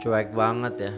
Cuek banget ya.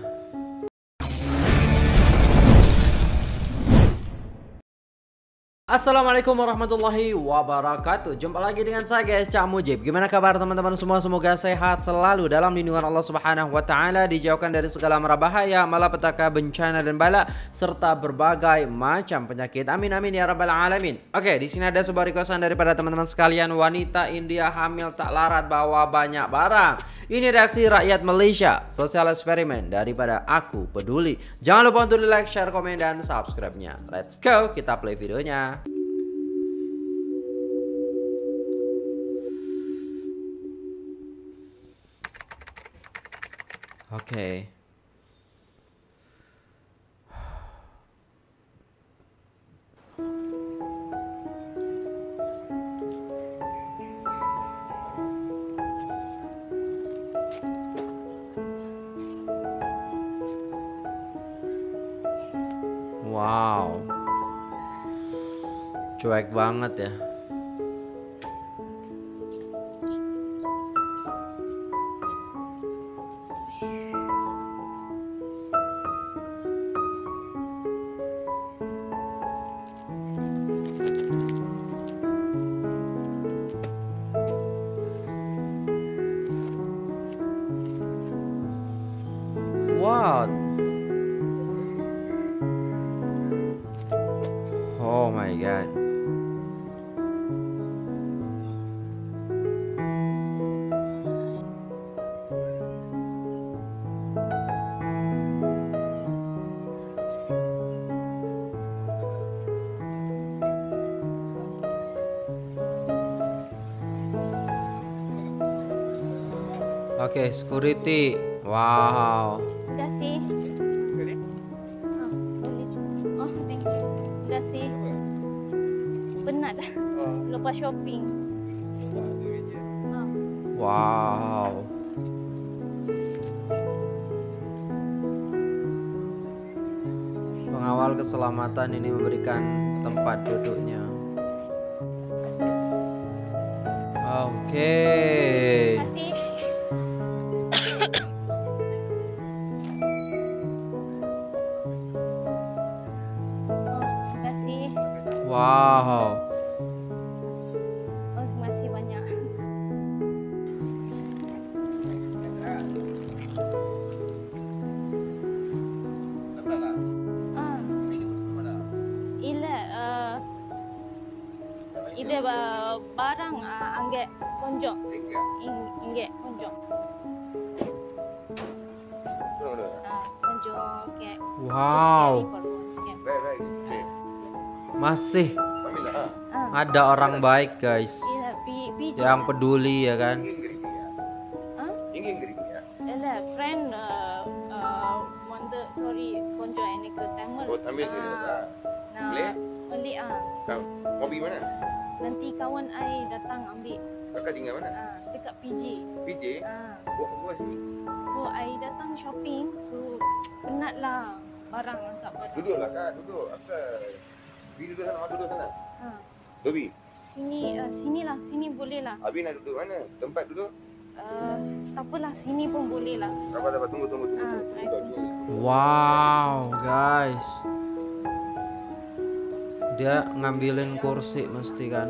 Assalamualaikum warahmatullahi wabarakatuh. Jumpa lagi dengan saya guys, Cak Mujib. Gimana kabar teman-teman semua? Semoga sehat selalu dalam lindungan Allah Subhanahu wa taala, dijauhkan dari segala mara bahaya, malapetaka, bencana dan bala serta berbagai macam penyakit. Amin amin ya rabbal alamin. Oke, di sini ada sebuah requestan daripada teman-teman sekalian. Wanita India hamil tak larat bawa banyak barang. Ini reaksi rakyat Malaysia. Sosial eksperimen daripada Aku Peduli. Jangan lupa untuk di like, share, komen dan subscribe-nya. Let's go, kita play videonya. Oke. Wow. Cuek banget ya. What? Oh my god. Oke, security. Wow. Enggak sih. Sorry? Boleh. Oh, thank you. Enggak sih. Penat. Lepas shopping. Wow. Pengawal keselamatan ini memberikan tempat duduknya. Oke. Kasih. Terima kasih. Wow. Oh, terima kasih banyak. Ah, ile barang angge konjok. Inge konjok. Konjok kayak. Wow. Masih ada orang baik guys, yang peduli ya kan. Ella friend wonder sorry konjok ini ke Tamil. Oh, Tamil ke? Boleh? Boleh Mau pergi mana? Nanti kawan ai datang ambil. Kakak tinggal mana? Dekat PJ. PJ? Buat sini. So ai datang shopping, so penat lah barang angkat barang. Duduklah kak, duduk. Apa? Bi duduk sana, duduk sana. Dobi, Sinilah, sini boleh lah. Abi nak duduk mana? Tempat duduk? Tak apalah, sini pun boleh lah. Sabar, tunggu. Wow guys, dia ngambilin kursi mesti kan.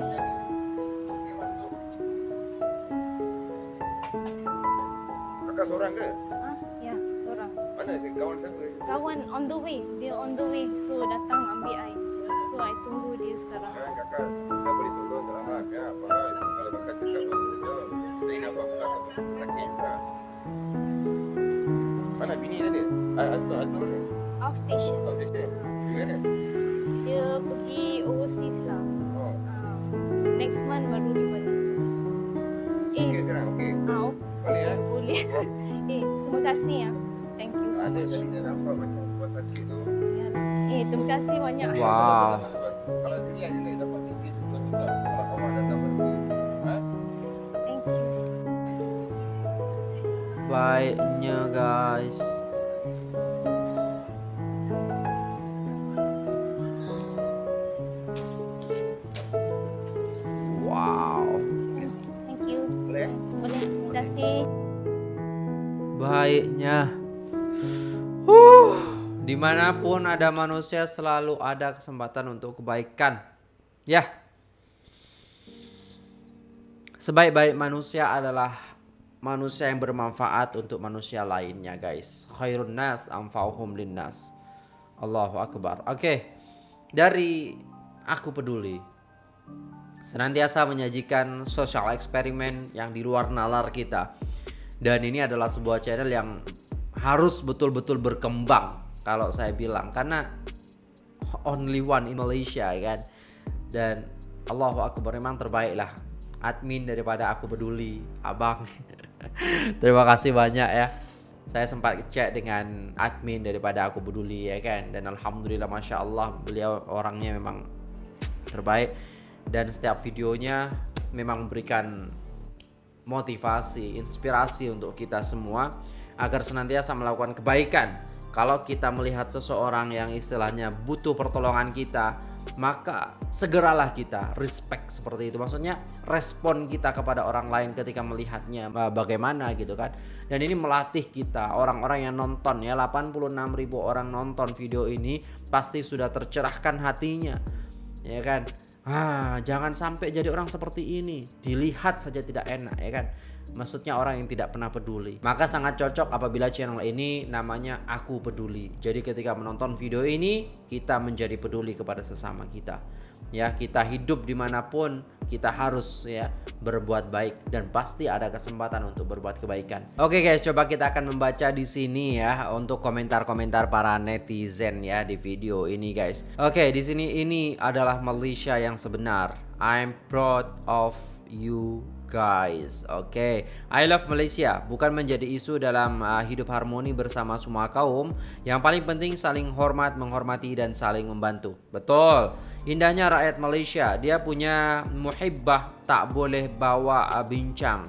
Kakak seorang ke? Ya, seorang. Mana kawan siapa? Kawan on the way, dia on the way. So datang ambil ai. So I tunggu dia sekarang. Kakak boleh tolong selamat ya. Apa hal? Kalau kakak cakap bagus saja. Saya nak buat kakak sakit tak? Mana bini tadi? Asma mana? Outstation. Outstation. Di mana? Dia pergi overseas lah. Oh. Next month baru dia balik. Okey sekarang, okey. Boleh ya? Boleh. Terima kasih ya. Thank you so Ada much. tadi saya nampak macam buat sakit tu. Terima kasih banyak. Wow. Kalau sini ada nak dapat isi juga. Kalau kawan datang pergi. Thank you. Baiknya guys. Thank you. Boleh. Terima kasih. Baiknya. Dimanapun ada manusia selalu ada kesempatan untuk kebaikan. Ya. Sebaik-baik manusia adalah manusia yang bermanfaat untuk manusia lainnya, guys. Khairun nas anfa'uhum linnas. Allahu akbar. Oke. Dari Aku Peduli senantiasa menyajikan social eksperimen yang di luar nalar kita. Dan ini adalah sebuah channel yang harus betul-betul berkembang kalau saya bilang, karena only one in Malaysia kan. Dan Allahu akbar, memang terbaik lah admin daripada Aku Peduli, abang. Terima kasih banyak ya. Saya sempat cek dengan admin daripada Aku Peduli ya kan. Dan alhamdulillah, masya Allah, beliau orangnya memang terbaik. Dan setiap videonya memang memberikan motivasi, inspirasi untuk kita semua agar senantiasa melakukan kebaikan. Kalau kita melihat seseorang yang istilahnya butuh pertolongan kita, maka segeralah kita respect seperti itu. Maksudnya respon kita kepada orang lain ketika melihatnya bagaimana gitu kan. Dan ini melatih kita, orang-orang yang nonton ya, 86.000 orang nonton video ini pasti sudah tercerahkan hatinya, ya kan. Jangan sampai jadi orang seperti ini, dilihat saja tidak enak ya kan. Maksudnya orang yang tidak pernah peduli. Maka sangat cocok apabila channel ini namanya Aku Peduli. Jadi ketika menonton video ini, kita menjadi peduli kepada sesama kita. Ya, kita hidup dimanapun, kita harus ya berbuat baik, dan pasti ada kesempatan untuk berbuat kebaikan. Oke guys, coba kita akan membaca di sini ya untuk komentar-komentar para netizen ya di video ini guys. Oke, di sini ini adalah Malaysia yang sebenar. I'm proud of you guys. Oke, I love Malaysia bukan menjadi isu dalam hidup harmoni bersama semua kaum. Yang paling penting saling hormat, menghormati, dan saling membantu. Betul. Indahnya rakyat Malaysia, dia punya muhibbah tak boleh bawa bincang.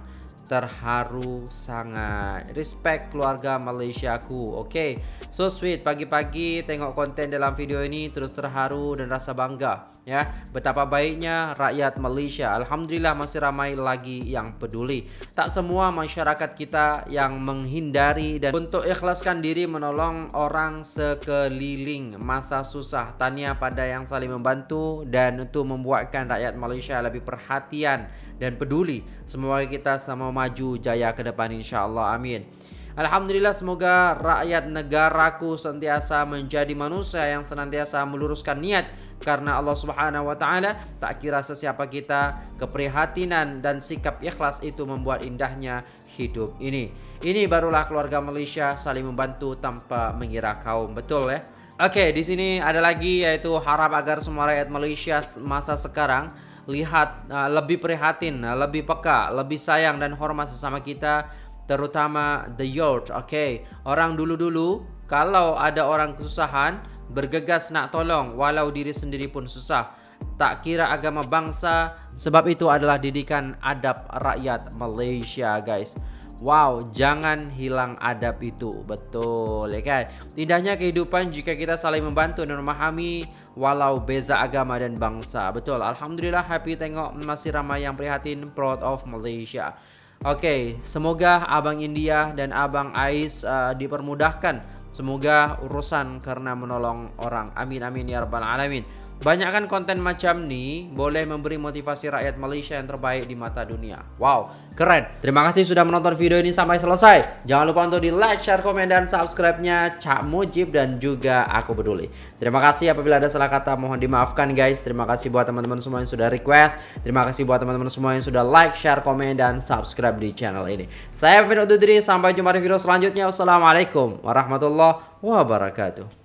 Terharu sangat. Respect keluarga Malaysiaku. Oke, so sweet. Pagi-pagi tengok konten dalam video ini terus terharu dan rasa bangga ya, betapa baiknya rakyat Malaysia. Alhamdulillah masih ramai lagi yang peduli. Tak semua masyarakat kita yang menghindari dan untuk ikhlaskan diri menolong orang sekeliling masa susah. Tahniah pada yang saling membantu dan untuk membuatkan rakyat Malaysia lebih perhatian dan peduli. Semoga kita sama maju jaya ke depan, insyaAllah, amin. Alhamdulillah, semoga rakyat negaraku sentiasa menjadi manusia yang senantiasa meluruskan niat karena Allah Subhanahu wa taala. Tak kira sesiapa kita, keprihatinan dan sikap ikhlas itu membuat indahnya hidup ini. Ini barulah keluarga Malaysia, saling membantu tanpa mengira kaum. Betul ya? Oke, di sini ada lagi, yaitu harap agar semua rakyat Malaysia masa sekarang lihat lebih prihatin, lebih peka, lebih sayang dan hormat sesama kita, terutama the youth. Oke, orang dulu-dulu kalau ada orang kesusahan bergegas nak tolong walau diri sendiri pun susah. Tak kira agama bangsa, sebab itu adalah didikan adab rakyat Malaysia guys. Wow, jangan hilang adab itu. Betul ya kan. Indahnya kehidupan jika kita saling membantu dan memahami walau beza agama dan bangsa. Betul. Alhamdulillah, happy tengok masih ramai yang prihatin. Proud of Malaysia. Oke, semoga Abang India dan Abang Ais dipermudahkan. Semoga urusan karena menolong orang. Amin amin ya rabbal alamin. Banyakkan konten macam ni boleh memberi motivasi rakyat Malaysia yang terbaik di mata dunia. Wow, keren. Terima kasih sudah menonton video ini sampai selesai. Jangan lupa untuk di like, share, komen, dan subscribe-nya Cak Mujib dan juga Aku Peduli. Terima kasih. Apabila ada salah kata mohon dimaafkan guys. Terima kasih buat teman-teman semua yang sudah request. Terima kasih buat teman-teman semua yang sudah like, share, komen, dan subscribe di channel ini. Saya Pin undur diri. Sampai jumpa di video selanjutnya. Wassalamualaikum warahmatullahi wabarakatuh.